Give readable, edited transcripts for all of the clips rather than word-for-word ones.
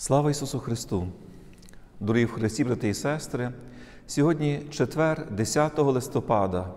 Слава Ісусу Христу! Дорогі в Христі, брати і сестри! Сьогодні четвер, 10 листопада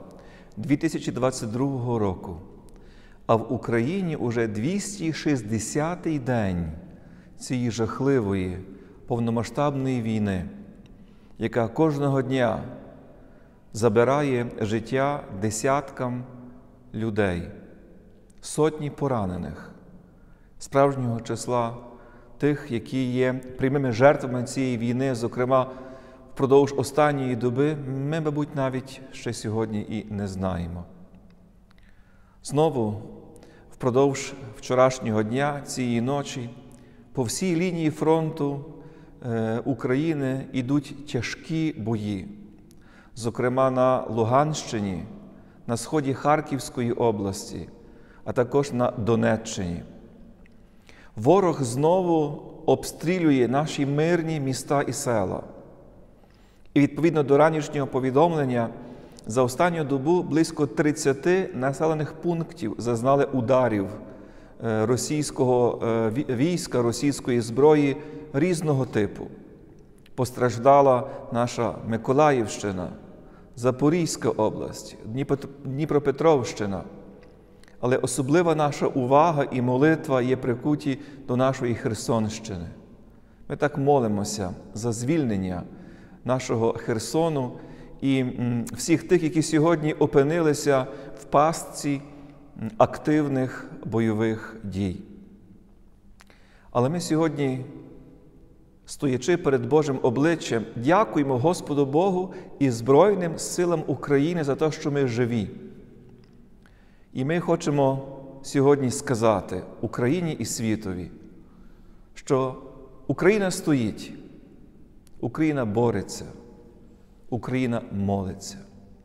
2022 року, а в Україні уже 260-й день цієї жахливої, повномасштабної війни, яка кожного дня забирає життя десяткам людей, сотні поранених, справжнього числа тих, які є прямими жертвами цієї війни, зокрема, впродовж останньої доби, ми, мабуть, навіть ще сьогодні і не знаємо. Знову, впродовж вчорашнього дня, цієї ночі, по всій лінії фронту України йдуть тяжкі бої. Зокрема, на Луганщині, на сході Харківської області, а також на Донеччині. Ворог знову обстрілює наші мирні міста і села. І відповідно до ранішнього повідомлення, за останню добу близько 30 населених пунктів зазнали ударів російського війська, російської зброї різного типу. Постраждала наша Миколаївщина, Запорізька область, Дніпропетровщина. Але особлива наша увага і молитва є прикуті до нашої Херсонщини. Ми так молимося за звільнення нашого Херсону і всіх тих, які сьогодні опинилися в пастці активних бойових дій. Але ми сьогодні, стоячи перед Божим обличчям, дякуємо Господу Богу і Збройним силам України за те, що ми живі. І ми хочемо сьогодні сказати Україні і світові, що Україна стоїть, Україна бореться, Україна молиться.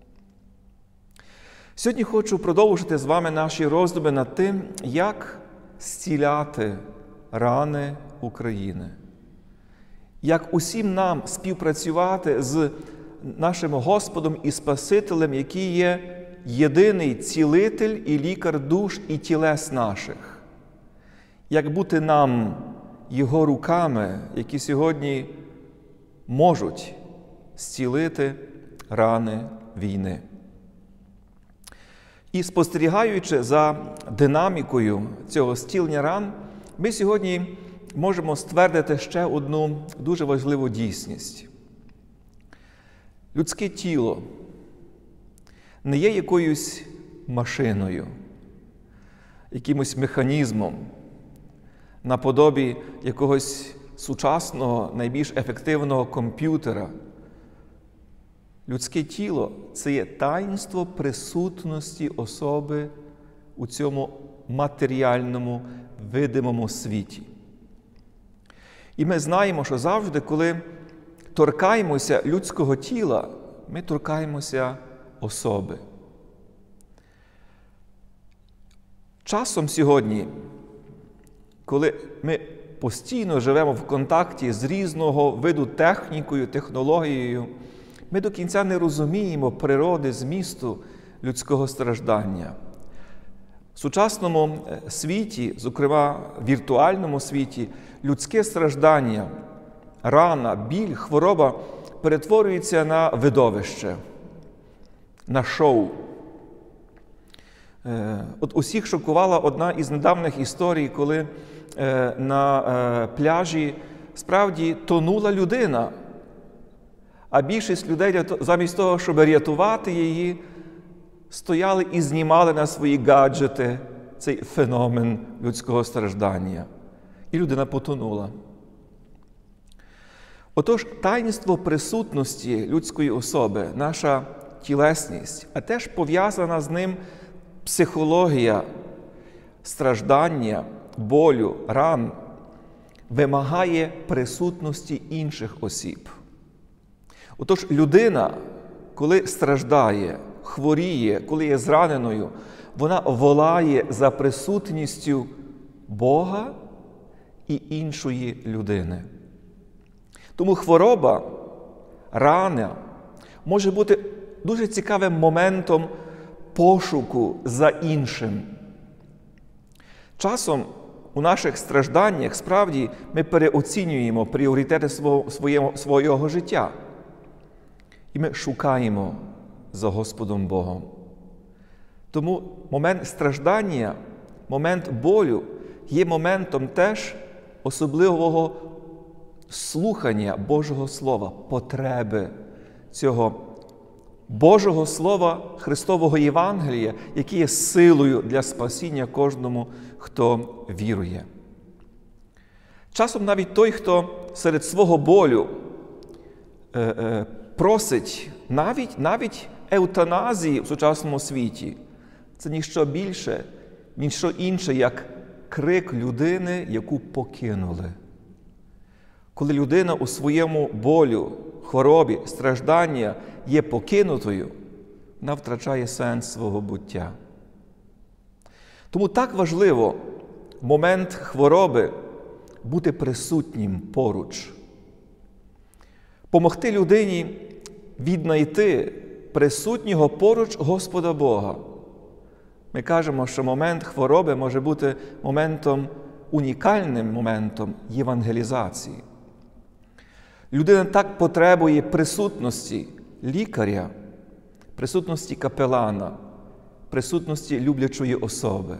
Сьогодні хочу продовжити з вами наші роздуми над тим, як зціляти рани України. Як усім нам співпрацювати з нашим Господом і Спасителем, який є єдиний цілитель і лікар душ і тілес наших. Як бути нам Його руками, які сьогодні можуть зцілити рани війни. І спостерігаючи за динамікою цього зцілення ран, ми сьогодні можемо ствердити ще одну дуже важливу дійсність. Людське тіло не є якоюсь машиною, якимось механізмом, наподобі якогось сучасного, найбільш ефективного комп'ютера. Людське тіло – це є таїнство присутності особи у цьому матеріальному, видимому світі. І ми знаємо, що завжди, коли торкаємося людського тіла, ми торкаємося особи. Часом сьогодні, коли ми постійно живемо в контакті з різного виду технікою, технологією, ми до кінця не розуміємо природи, змісту людського страждання. В сучасному світі, зокрема в віртуальному світі, людське страждання, рана, біль, хвороба перетворюється на видовище, на шоу. От усіх шокувала одна із недавніх історій, коли на пляжі справді тонула людина, а більшість людей замість того, щоб рятувати її, стояли і знімали на свої гаджети цей феномен людського страждання. І людина потонула. Отож, таїнство присутності людської особи, наша тілесність, а теж пов'язана з ним психологія страждання, болю, ран, вимагає присутності інших осіб. Отож, людина, коли страждає, хворіє, коли є зраненою, вона волає за присутністю Бога і іншої людини. Тому хвороба, рана може бути дуже цікавим моментом пошуку за іншим. Часом у наших стражданнях справді ми переоцінюємо пріоритети свого життя. І ми шукаємо за Господом Богом. Тому момент страждання, момент болю є моментом теж особливого слухання Божого Слова, потреби цього Божого Слова, Христового Євангелія, яке є силою для спасіння кожному, хто вірує. Часом навіть той, хто серед свого болю просить навіть еутаназії в сучасному світі, це ніщо більше, ніщо інше, як крик людини, яку покинули. Коли людина у своєму болю, хворобі, стражданні є покинутою, вона втрачає сенс свого буття. Тому так важливо в момент хвороби бути присутнім поруч. Помогти людині віднайти присутнього поруч Господа Бога. Ми кажемо, що момент хвороби може бути унікальним моментом євангелізації. Людина так потребує присутності лікаря, присутності капелана, присутності люблячої особи.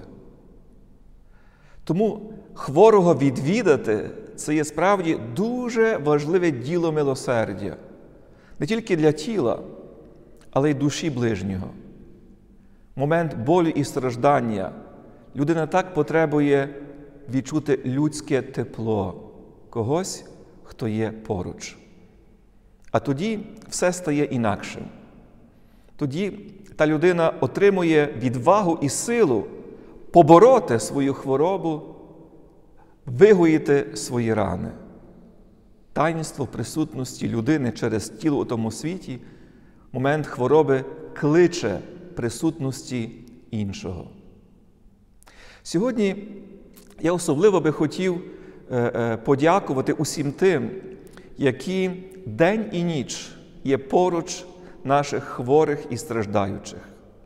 Тому хворого відвідати – це є справді дуже важливе діло милосердя. Не тільки для тіла, але й душі ближнього. Момент болю і страждання людина так потребує відчути людське тепло когось, хто є поруч. А тоді все стає інакшим. Тоді та людина отримує відвагу і силу побороти свою хворобу, вигоїти свої рани. Таїнство присутності людини через тіло у тому світі, момент хвороби кличе присутності іншого. Сьогодні я особливо би хотів подякувати усім тим, які день і ніч є поруч наших хворих і страждаючих.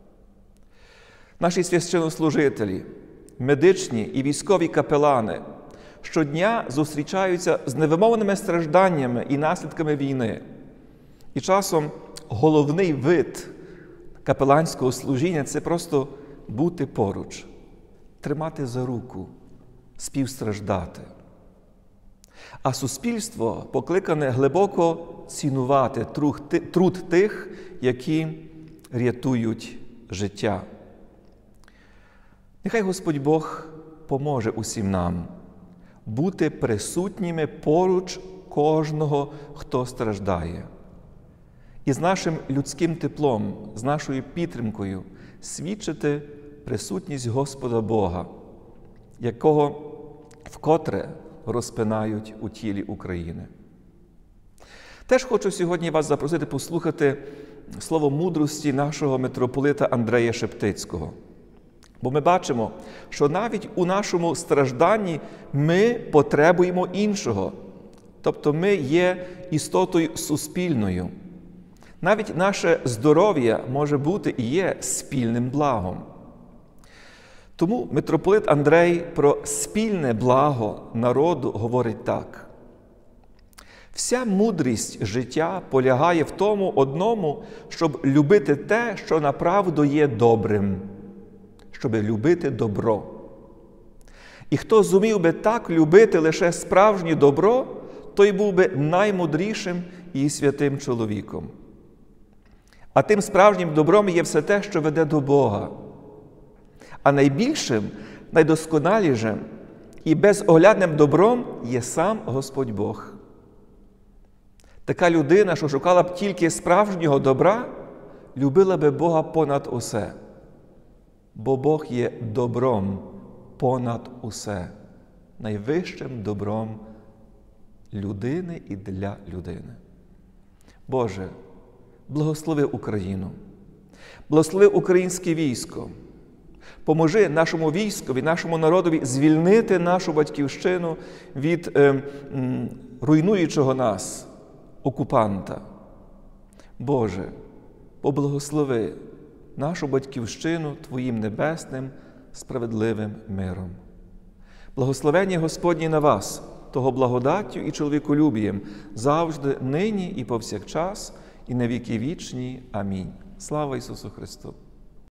Наші священнослужителі, медичні і військові капелани щодня зустрічаються з невимовними стражданнями і наслідками війни. І часом головний вид капеланського служіння – це просто бути поруч, тримати за руку, співстраждати. А суспільство покликане глибоко цінувати труд тих, які рятують життя. Нехай Господь Бог поможе усім нам бути присутніми поруч кожного, хто страждає. І з нашим людським теплом, з нашою підтримкою свідчити присутність Господа Бога, якого вкотре розпинають у тілі України. Теж хочу сьогодні вас запросити послухати слово мудрості нашого митрополита Андрея Шептицького. Бо ми бачимо, що навіть у нашому стражданні ми потребуємо іншого. Тобто ми є істотою суспільною. Навіть наше здоров'я може бути і є спільним благом. Тому митрополит Андрей про спільне благо народу говорить так. Вся мудрість життя полягає в тому одному, щоб любити те, що направду є добрим, щоб любити добро. І хто зумів би так любити лише справжнє добро, той був би наймудрішим і святим чоловіком. А тим справжнім добром є все те, що веде до Бога. А найбільшим, найдосконалішим і безоглядним добром є сам Господь Бог. Така людина, що шукала б тільки справжнього добра, любила би Бога понад усе. Бо Бог є добром понад усе, найвищим добром людини і для людини. Боже, благослови Україну, благослови українське військо, поможи нашому військові, нашому народові звільнити нашу батьківщину від руйнуючого нас окупанта. Боже, поблагослови нашу батьківщину Твоїм небесним, справедливим миром. Благословення Господнє на вас, того благодаттю і чоловіколюбієм, завжди, нині і повсякчас, і на віки вічні. Амінь. Слава Ісусу Христу!